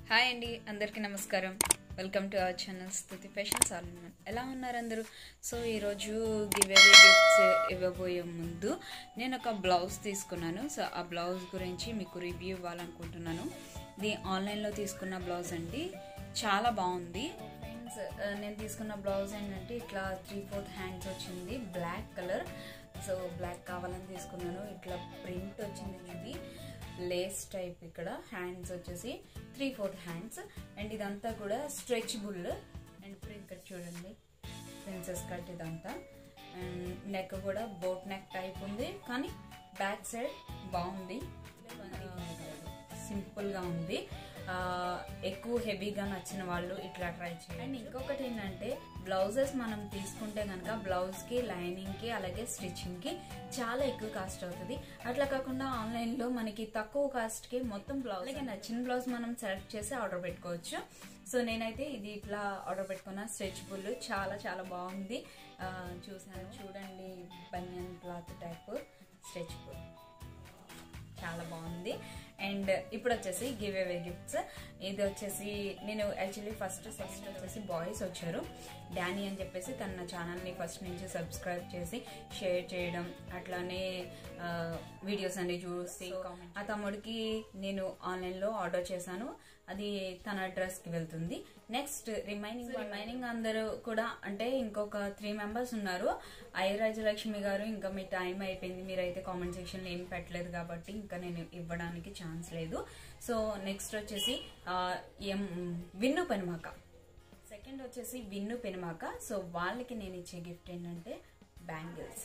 Hi అండి, అందరికీ నమస్కారం. Welcome to our channel Stuti fashions all in one. ఎలా ఉన్నారు అందరూ? సో ఈరోజు గివ్ అవే గిఫ్ట్స్ ఇవ్వబోయే ముందు నేను ఒక బ్లౌజ్ తీసుకున్నాను. సో ఆ బ్లౌజ్ గురించి మీకు రివ్యూ ఇవ్వాలనుకుంటున్నాను. ఇది ఆన్లైన్లో తీసుకున్న బ్లౌజ్ అండి, చాలా బాగుంది. ఫ్రెండ్స్, నేను తీసుకున్న బ్లౌజ్ ఏంటంటే ఇట్లా 3/4 హ్యాండ్స్ వచ్చింది, బ్లాక్ కలర్. సో బ్లాక్ కావాలని తీసుకున్నాను. ఇట్లా ప్రింట్ వచ్చింది, ఇది లేస్ టైప్. ఇక్కడ హ్యాండ్స్ వచ్చేసి 3/4 హ్యాండ్స్ అండ్ ఇదంతా కూడా స్ట్రెచబుల్ అండ్ ప్రింట్ కట్ చూడండి, ప్రిన్సెస్ కట్ ఇదంతా. అండ్ నెక్ కూడా బోట్ నెక్ టైప్ ఉంది, కానీ బ్యాక్ సైడ్ బాగుంది, సింపుల్గా ఉంది. ఎక్కువ హెవీగా నచ్చిన వాళ్ళు ఇట్లా ట్రై చేయండి. అండ్ ఇంకొకటి ఏంటంటే బ్లౌజెస్ మనం తీసుకుంటే కనుక బ్లౌజ్కి, లైనింగ్కి, అలాగే స్టిచ్చింగ్కి చాలా ఎక్కువ కాస్ట్ అవుతుంది. అట్లా కాకుండా ఆన్లైన్లో మనకి తక్కువ కాస్ట్కి మొత్తం బ్లౌజ్, అలాగే నచ్చిన బ్లౌజ్ మనం సెలెక్ట్ చేసి ఆర్డర్ పెట్టుకోవచ్చు. సో నేనైతే ఇది ఇట్లా ఆర్డర్ పెట్టుకున్న, స్ట్రెచబుల్, చాలా చాలా బాగుంది. చూసాను చూడండి, బనియన్ క్లాత్ టైప్ స్ట్రెచబుల్, చాలా బాగుంది. అండ్ ఇప్పుడు వచ్చేసి గివ్ అవే గిఫ్ట్స్. ఇది వచ్చేసి నేను యాక్చువల్లీ ఫస్ట్ వచ్చేసి బాయ్స్ వచ్చారు. డానీ అని చెప్పేసి తన ఛానల్ని ఫస్ట్ నుంచి సబ్స్క్రైబ్ చేసి షేర్ చేయడం, అట్లానే వీడియోస్ అన్ని చూసి ఆ తమ్ముడికి నేను ఆన్లైన్లో ఆర్డర్ చేశాను. అది తన అడ్రస్కి వెళ్తుంది. నెక్స్ట్ రిమైనింగ్ అందరూ కూడా, అంటే ఇంకొక 3 మెంబర్స్ ఉన్నారు. రాజలక్ష్మి గారు, ఇంకా మీ టైం అయిపోయింది, మీరైతే కామెంట్ సెక్షన్లో ఏం పెట్టలేదు కాబట్టి ఇంకా నేను ఇవ్వడానికి ఛాన్స్ లేదు. సో నెక్స్ట్ వచ్చేసి విన్ను పెనుమాక, సెకండ్ వచ్చేసి విన్ను పెనుమాక. సో వాళ్ళకి నేను ఇచ్చే గిఫ్ట్ ఏంటంటే బ్యాంగిల్స్.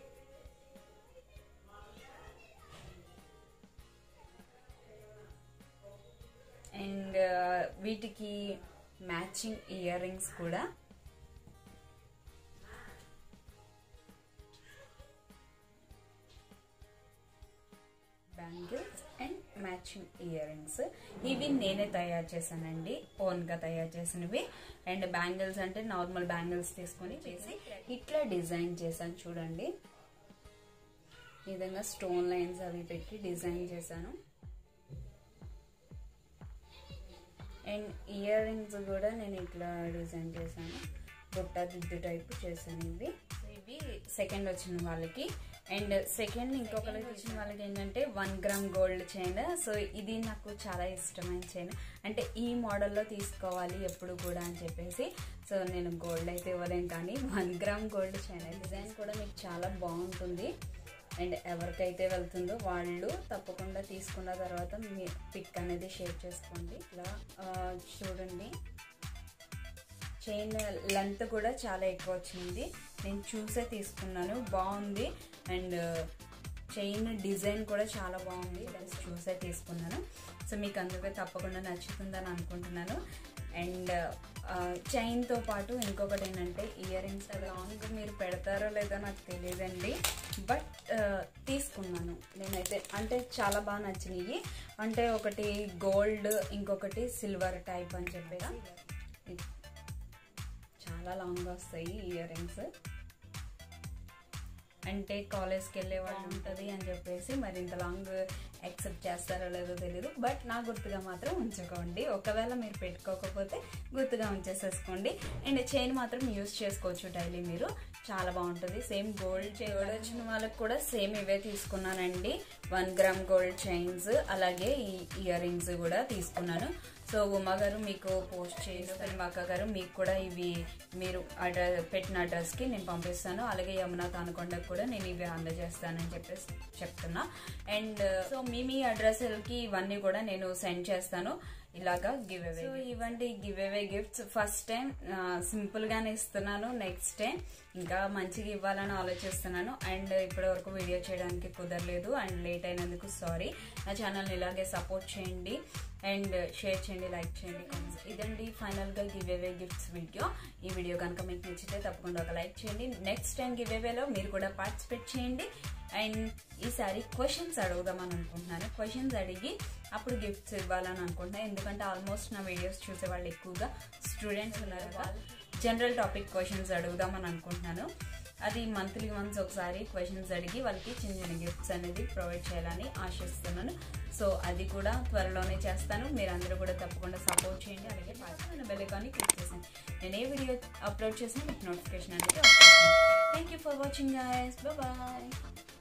అండ్ వీటికి మ్యాచింగ్ ఇయర్ రింగ్స్ కూడా. Bangles and matching earrings, ఇవి నేనే తయారు చేశానండి, ఓన్గా తయారు చేసినవి. అండ్ బ్యాంగిల్స్ అంటే నార్మల్ బ్యాంగిల్స్ తీసుకొని చేసి ఇట్లా డిజైన్ చేశాను చూడండి. ఈ విధంగా స్టోన్ లైన్స్ అవి పెట్టి డిజైన్ చేశాను. అండ్ ఇయర్ రింగ్స్ కూడా నేను ఇట్లా డిజైన్ చేశాను, బుట్ట దిద్దు టైప్ చేశాను. ఇవి సెకండ్ వచ్చిన వాళ్ళకి. అండ్ సెకండ్ ఇంకొకరికి వచ్చిన వాళ్ళకి ఏంటంటే 1 గ్రామ్ గోల్డ్ చైన్. సో ఇది నాకు చాలా ఇష్టమైన చైన్, అంటే ఈ మోడల్లో తీసుకోవాలి ఎప్పుడు కూడా అని చెప్పేసి. సో నేను గోల్డ్ అయితే ఇవ్వలేను, కానీ 1 గ్రామ్ గోల్డ్ చైన్. డిజైన్ కూడా మీకు చాలా బాగుంటుంది. అండ్ ఎవరికైతే వెళ్తుందో వాళ్ళు తప్పకుండా తీసుకున్న తర్వాత మీ పిక్ అనేది షేర్ చేసుకోండి. ఇలా చూడండి, చైన్ లెంత్ కూడా చాలా ఎక్కువ వచ్చింది, నేను చూసే తీసుకున్నాను, బాగుంది. అండ్ చైన్ డిజైన్ కూడా చాలా బాగుంది, చూసే తీసుకున్నాను. సో మీకు అందరికీ తప్పకుండా నచ్చుతుందని అనుకుంటున్నాను. అండ్ చైన్తో పాటు ఇంకొకటి ఏంటంటే ఇయర్ రింగ్స్. లాంగ్ మీరు పెడతారో లేదో నాకు తెలియదండి, బట్ తీసుకున్నాను నేనైతే. అంటే చాలా బాగా నచ్చినాయి. అంటే ఒకటి గోల్డ్, ఇంకొకటి సిల్వర్ టైప్ అని చెప్పేసి. చాలా లాంగ్ వస్తాయి ఇయర్ రింగ్స్, అంటే కాలేజ్కి వెళ్ళే వాళ్ళు ఉంటుంది అని చెప్పేసి మరి ఇంత లాంగ్ యాక్సెప్ట్ చేస్తారో లేదో తెలీదు, బట్ నా గుర్తుగా మాత్రం ఉంచుకోండి. ఒకవేళ మీరు పెట్టుకోకపోతే గుర్తుగా ఉంచేసేసుకోండి. అండ్ చైన్ మాత్రం యూజ్ చేసుకోవచ్చు డైలీ మీరు, చాలా బాగుంటుంది. సేమ్ గోల్డ్ చైన్ వచ్చిన వాళ్ళకి కూడా సేమ్ ఇవే తీసుకున్నానండి, 1 గ్రామ్ గోల్డ్ చైన్స్, అలాగే ఈ ఇయర్ రింగ్స్ కూడా తీసుకున్నాను. సో ఉమా గారు మీకు పోస్ట్ చేయండి, పెనుమాక గారు మీకు కూడా ఇవి మీరు పెట్టిన అడ్రస్కి నేను పంపిస్తాను. అలాగే యమున తానకొండకు కూడా నేను ఇవి అందజేస్తానని చెప్పేసి చెప్తున్నా. అండ్ సో మీ అడ్రస్కి ఇవన్నీ కూడా నేను సెండ్ చేస్తాను ఇలాగా గివ్ అవే. సో ఇవండి give away gifts. First time సింపుల్గానే ఇస్తున్నాను, నెక్స్ట్ టైం ఇంకా మంచిగా ఇవ్వాలని ఆలోచిస్తున్నాను. అండ్ ఇప్పటి వరకు వీడియో చేయడానికి కుదరలేదు అండ్ లేట్ అయినందుకు సారీ. నా ఛానల్ని ఇలాగే సపోర్ట్ చేయండి అండ్ షేర్ చేయండి, లైక్ చేయండి, కామెంట్స్. ఇదండి ఫైనల్గా గివ్ అవే గిఫ్ట్స్ వీడియో. ఈ వీడియో కనుక మీకు నచ్చితే తప్పకుండా ఒక లైక్ చేయండి. నెక్స్ట్ టైం గివ్ అవేలో మీరు కూడా పార్టిసిపేట్ చేయండి. అండ్ ఈసారి క్వశ్చన్స్ అడుగుదామని అనుకుంటున్నాను, క్వశ్చన్స్ అడిగి అప్పుడు గిఫ్ట్స్ ఇవ్వాలని అనుకుంటున్నాను. ఎందుకంటే ఆల్మోస్ట్ నా వీడియోస్ చూసే వాళ్ళు ఎక్కువగా స్టూడెంట్స్ ఉన్నారు కదా, జనరల్ టాపిక్ క్వశ్చన్స్ అడుగుదామని అనుకుంటున్నాను. అది మంత్లీ వన్స్ ఒకసారి క్వశ్చన్స్ అడిగి వాళ్ళకి చిన్న చిన్న గిఫ్ట్స్ అనేది ప్రొవైడ్ చేయాలని ఆశిస్తున్నాను. సో అది కూడా త్వరలోనే చేస్తాను. మీరందరూ కూడా తప్పకుండా సపోర్ట్ చేయండి. అలాగే పాల్గొన్న బెల్ ఐకాన్ని క్లిక్ చేయండి. నేను ఏ వీడియో అప్లోడ్ చేసినా మీకు నోటిఫికేషన్ అనేది వస్తుంది. Thank you for watching guys. Bye.